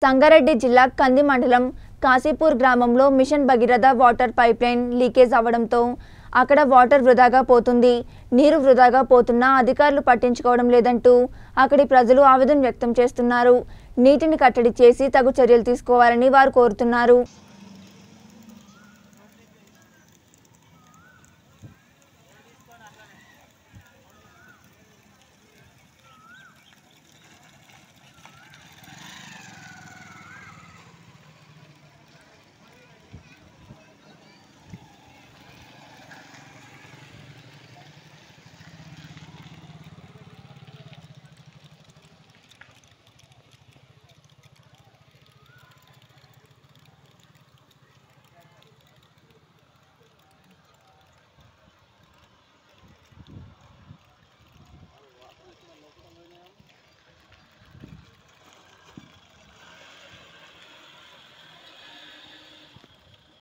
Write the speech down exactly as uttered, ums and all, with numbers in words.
సంగారెడ్డి జిల్లా కంది మండలం కాశీపూర్ గ్రామంలో mission Bhagiratha water pipeline leakage అవ్వడంతో అక్కడ వాటర్ వృధాగా పోతుంది. నీరు వృధాగా పోతున్నా అధికారులు పట్టించుకోవడం లేదంటూ అక్కడి ప్రజలు ఆవేదన వ్యక్తం చేస్తున్నారు. నీటిని కట్టడి చేసి తగు చర్యలు తీసుకోవాలని వారు కోరుతున్నారు.